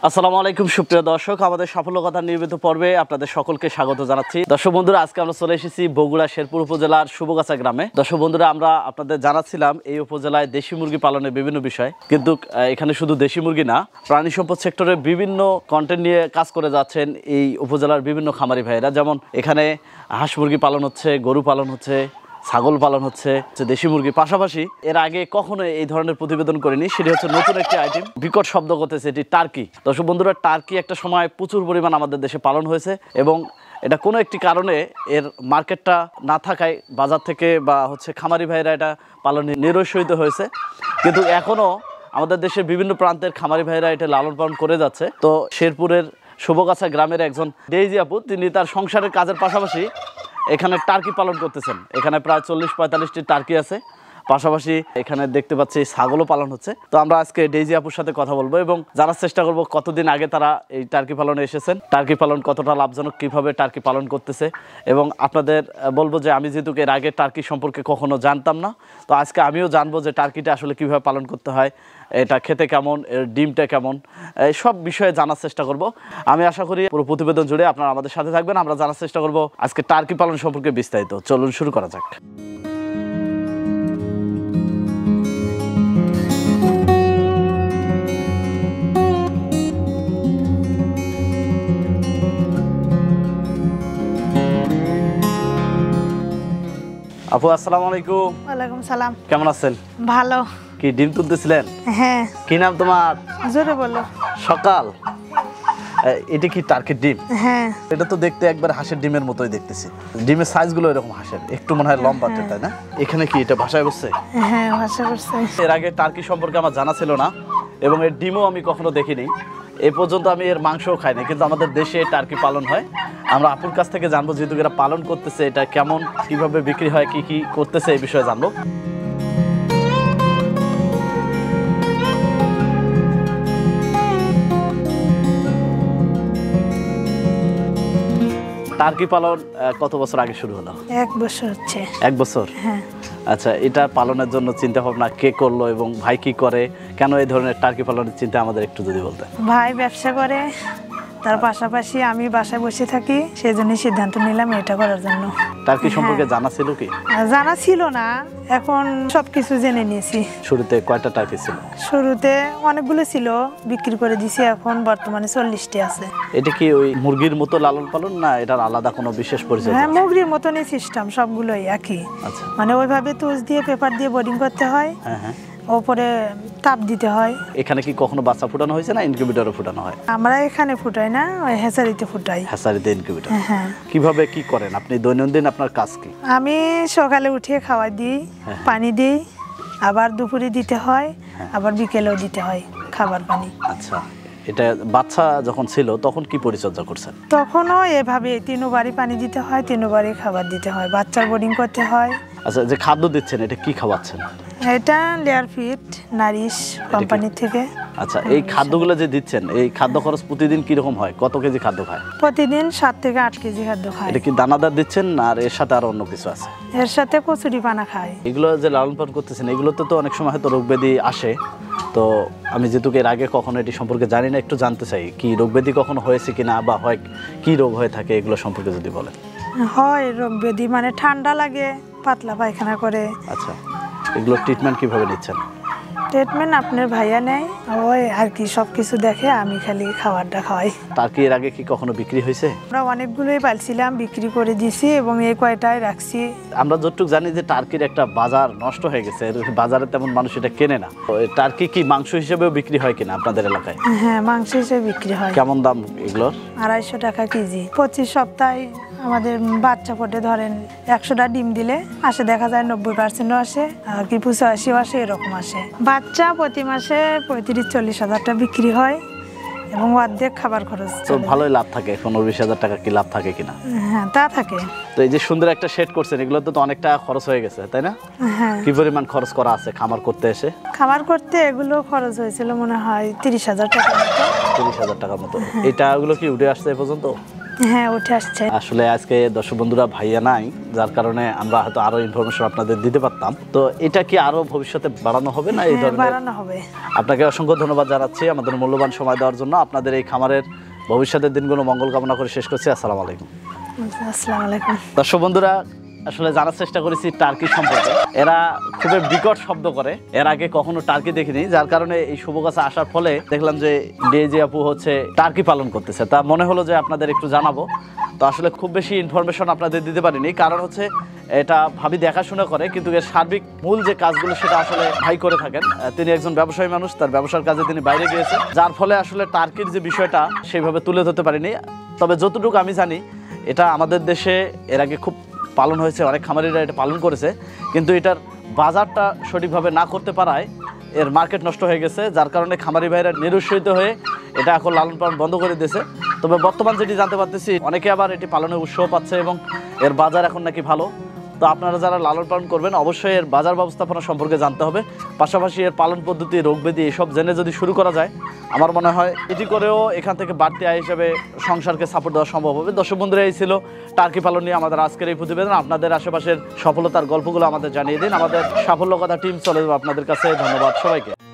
আসসালামু আলাইকুম সুপ্রিয় দর্শক, আমাদের সাফল্য কথা নিয়মিত পর্বে আপনাদের সকলকে স্বাগত জানাচ্ছি। দর্শক বন্ধুরা, আজকে আমরা চলে এসেছি বগুড়া শেরপুর উপজেলার শুভগাছা গ্রামে। দর্শক বন্ধুরা, আমরা আপনাদের জানাচ্ছিলাম এই উপজেলায় দেশি মুরগি পালনের বিভিন্ন বিষয়, কিন্তু এখানে শুধু দেশি মুরগি না, প্রাণী সম্পদ সেক্টরে বিভিন্ন কন্টেন্ট নিয়ে কাজ করে যাচ্ছেন এই উপজেলার বিভিন্ন খামারি ভাইয়েরা। যেমন এখানে হাঁস মুরগি পালন হচ্ছে, গরু পালন হচ্ছে, ছাগল পালন হচ্ছে, দেশি মুরগি। পাশাপাশি এর আগে কখনো এই ধরনের প্রতিবেদন করিনি, সেটি হচ্ছে নতুন একটি আইটেম, বিকট শব্দ করতেছে, এটি টার্কি। দর্শক বন্ধুরা, টার্কি একটা সময় প্রচুর পরিমাণ আমাদের দেশে পালন হয়েছে এবং এটা কোনো একটি কারণে এর মার্কেটটা না থাকায় বাজার থেকে বা খামারি ভাইরা এটা পালনে নিরুৎসাহিত হয়েছে। কিন্তু এখনও আমাদের দেশের বিভিন্ন প্রান্তের খামারি ভাইরা এটা লালন পালন করে যাচ্ছে। তো শেরপুরের শুভগাছা গ্রামের একজন ডেইজি আপু, তিনি তার সংসারের কাজের পাশাপাশি এখানে টার্কি পালন করতেছেন। এখানে প্রায় 40-45টি টার্কি আছে, পাশাপাশি এখানে দেখতে পাচ্ছি ছাগলও পালন হচ্ছে। তো আমরা আজকে ডেইজি আপুর সাথে কথা বলবো এবং জানার চেষ্টা করব কতদিন আগে তারা এই টার্কি পালনে এসেছেন, টার্কি পালন কতটা লাভজনক, কিভাবে টার্কি পালন করতেছে। এবং আপনাদের বলবো যে আমি যেহেতু এর আগে টার্কি সম্পর্কে কখনো জানতাম না, তো আজকে আমিও জানবো যে টার্কিটা আসলে কিভাবে পালন করতে হয়, এটা খেতে কেমন, এর ডিমটা কেমন, এই সব বিষয়ে জানার চেষ্টা করব। আমি আশা করি পুরো প্রতিবেদন জুড়ে আপনারা আমাদের সাথে থাকবেন। আমরা জানার চেষ্টা করব আজকে টার্কি পালন সম্পর্কে বিস্তারিত। চলুন শুরু করা যাক। আপু আসসালামু আলাইকুম। ওয়ালাইকুম সালাম। কেমন আছেন? ভালো। কি ডিম তুলতেছিলেন? হ্যাঁ। কি নাম তোমার? জোরে বলো। সকাল। এটা কি টার্কির ডিম? হ্যাঁ। এটা তো দেখতে একবার হাঁসের ডিমের মতোই দেখতেছি। ডিমের সাইজগুলো এরকম হাঁসের, একটু মনে হয় লম্বা, তাই না? এখানে কি এটা ভাষায় বসছে? হ্যাঁ, ভাষা করছে। এর আগে টার্কি সম্পর্কে আমার জানা ছিল না এবং এর ডিমও আমি কখনো দেখিনি। এই পর্যন্ত আমি এর মাংসও খাইনি, কিন্তু আমাদের দেশে টার্কি পালন হয়। আমরা আপুর কাছ থেকে জানবো, যেহেতু এরা পালন করতেছে, এটা কেমন, কিভাবে বিক্রি হয়, কি কি করতেছে, এই বিষয়ে জানবো। টার্কি পালন কত বছর আগে শুরু হলো? 1 বছর হচ্ছে। 1 বছর? হ্যাঁ। আচ্ছা, এটা পালনের জন্য চিন্তা ভাবনা কে করলো এবং ভাই কি করে, কেন এই ধরনের টার্কি পালনের চিন্তা আমাদের একটু যদি বলতেন। ভাই ব্যবসা করে, তার পাশাপাশি আমি বাসায় বসে থাকি, সেজন্য সিদ্ধান্ত নিলাম এটা করার জন্য। টার্কি সম্পর্কে জানা ছিল কি? জানা ছিল না, এখন সবকিছু জেনে নিয়েছি। শুরুতে কয়টা টার্কি ছিল? শুরুতে অনেকগুলো ছিল, বিক্রি করে দিছি, এখন বর্তমানে 40টি আছে। এটা কি ওই মুরগির মতো লালন পালন, না এটার আলাদা কোনো বিশেষ পরিচয়? হ্যাঁ, মুরগির মতনই সিস্টেম, সবগুলোই একই। আচ্ছা, মানে ওইভাবে তুষ দিয়ে পেপার দিয়ে বোর্ডিং করতে হয়। হ্যাঁ হ্যাঁ। ওপরে তাপ দিতে হয়। এখানে কি কখনো বাচ্চা ফুটানো হয়েছে না ইনকিউবেটরে ফুটানো হয়? আমরা এখানে ফুটাই না, ওই হ্যাচারিতে ফুটাই। হ্যাচারিতে ইনকিউবেটর। হ্যাঁ। কিভাবে কি করেন আপনি, দৈনন্দিন আপনার কাজ কি? আমি সকালে উঠে খাওয়া দিই, পানি দিই, আবার দুপুরে দিতে হয়, আবার বিকেলেও দিতে হয় খাবার পানি। আচ্ছা, এটা বাচ্চা যখন ছিল তখন কি পরিচর্যা করছেন? তখনও এভাবে 3 বারই পানি দিতে হয়, 3 বারই খাবার দিতে হয়, বাচ্চার বোর্ডিং করতে হয়। আচ্ছা, যে খাদ্য দিচ্ছেন এটা কি খাওয়াচ্ছেন? এটা লেয়ার ফিট নারিশ কোম্পানি থেকে। আচ্ছা, এই খাদ্যগুলো যে দিচ্ছেন, এই খাদ্য খরচ প্রতিদিন কিরকম হয়? কত কেজি খাদ্য খায়? প্রতিদিন 7 থেকে 8 কেজি খাদ্য খায়। এটা কি দানাদার দিচ্ছেন না আর এর সাথে আর অন্য কিছু আছে? এর সাথে কচুরি পানা খায়। এগুলো যে লালন পালন করতেছেন, এগুলোতে তো অনেক সময় হয়তো রোগ ব্যাধি আসে। তো আমি যেহেতু এর আগে কখনো এটি সম্পর্কে জানি না, একটু জানতে চাই কি রোগ ব্যাধি কখনো হয়েছে কিনা, বা হয় কি রোগ হয়ে থাকে, এগুলো সম্পর্কে যদি বলেন। হয় রোগ ব্যাধি, মানে ঠান্ডা লাগে, পাতলা পায়খানা করে। আচ্ছা, এগুলো ট্রিটমেন্ট কিভাবে নিচ্ছেন? ট্রিটমেন্ট আপনার ভাইয়া নেয়, ওই আর কি সব কিছু দেখে, আমি খালি খাবারটা খাওয়াই। টার্কি এর আগে কি কখনো বিক্রি হয়েছে? আমরা অনেকগুলোই পালছিলাম, বিক্রি করে দিয়েছি এবং এই কয়টাই রাখছি। আমরা যতটুকু জানি যে টার্কির একটা বাজার নষ্ট হয়ে গেছে, বাজারে তেমন মানুষ এটা কেনে না। টার্কি কি মাংস হিসেবেও বিক্রি হয় কিনা আপনাদের এলাকায়? হ্যাঁ, মাংস হিসেবে বিক্রি হয়। কেমন দাম এগুলোর? 250 টাকা কেজি। 25 সপ্তাহে আমাদের বাচ্চা ফোটে, ধরেন 100টা ডিম দিলে আসে, দেখা যায় 90% আসে, কি 85 আসে, এরকম আসে। বাচ্চা প্রতি মাসে 35-40 হাজারটা বিক্রি হয় এবং অর্ধেক খাবার খরচ। তো ভালোই লাভ থাকে, 15-20 হাজার টাকা কি লাভ থাকে কিনা? হ্যাঁ, তা থাকে। তো এই যে সুন্দর একটা শেড করছেন, এগুলো তো অনেক টাকা খরচ হয়ে গেছে, তাই না? হ্যাঁ। কি পরিমাণ খরচ করা আছে খামার করতে এসে? খামার করতে এগুলো খরচ হয়েছিল মনে হয় 30,000 টাকা মতো। 30,000 টাকার মতো। এটা ওগুলো কি উঠে আসছে এ পর্যন্ত? হ্যাঁ উঠে আসছে। আসলে আজকে দর্শক বন্ধুরা ভাইয়া নাই, যার কারণে আমরা হয়তো আরো ইনফরমেশন আপনাদের দিতে পারতাম। তো এটা কি আরো ভবিষ্যতে বাড়ানো হবে না এই হ্যাঁ, ধরনের? বাড়ানো হবে। আপনাকে অসংখ্য ধন্যবাদ জানাচ্ছি আমাদের মূল্যবান সময় দেওয়ার জন্য। আপনাদের এই খামারের ভবিষ্যতের দিনগুলো মঙ্গল কামনা করে শেষ করছি। আসসালামু আলাইকুম। আসসালামু আলাইকুম। দর্শক বন্ধুরা, আসলে জানার চেষ্টা করেছি টার্কি সম্পর্কে। এরা খুবই বিকট শব্দ করে, এর আগে কখনো টার্কি দেখিনি, যার কারণে এই শুভগাছা আসার ফলে দেখলাম যে ডিএজি আপু হচ্ছে টার্কি পালন করতেছে। তা মনে হলো যে আপনাদের একটু জানাবো। তো আসলে খুব বেশি ইনফরমেশন আপনাদের দিতে পারিনি, কারণ হচ্ছে এটা ভাবি দেখাশোনা করে, কিন্তু এর সার্বিক মূল যে কাজগুলো সেটা আসলে ভাই করে থাকেন। তিনি একজন ব্যবসায়ী মানুষ, তার ব্যবসার কাজে তিনি বাইরে গিয়েছেন, যার ফলে আসলে টার্কির যে বিষয়টা সেইভাবে তুলে ধরতে পারিনি। তবে যতটুকু আমি জানি এটা আমাদের দেশে এর আগে খুব পালন হয়েছে, অনেক খামারিরা এটা পালন করেছে, কিন্তু এটার বাজারটা সঠিকভাবে না করতে পারায় এর মার্কেট নষ্ট হয়ে গেছে, যার কারণে খামারি ভাইরা নিরুৎসাহিত হয়ে এটা এখন লালন পালন বন্ধ করে দিয়েছে। তবে বর্তমান যেটি জানতে পারতেছি, অনেকে আবার এটি পালনের উৎসাহ পাচ্ছে এবং এর বাজার এখন নাকি ভালো। তো আপনারা যারা লালন পালন করবেন অবশ্যই এর বাজার ব্যবস্থাপনা সম্পর্কে জানতে হবে, পাশাপাশি এর পালন পদ্ধতি, রোগব্যাধি এসব জেনে যদি শুরু করা যায়, আমার মনে হয় এটি করেও এখান থেকে বাড়তি আয় হিসেবে সংসারকে সাপোর্ট দেওয়া সম্ভব হবে। দর্শক বন্ধুরা, এই ছিল টার্কি পালন নিয়ে আমাদের আজকের এই প্রতিবেদন। আপনাদের আশেপাশের সফলতার গল্পগুলো আমাদের জানিয়ে দিন। আমাদের সাফল্য কথা টিম চলে যাবে আপনাদের কাছে। ধন্যবাদ সবাইকে।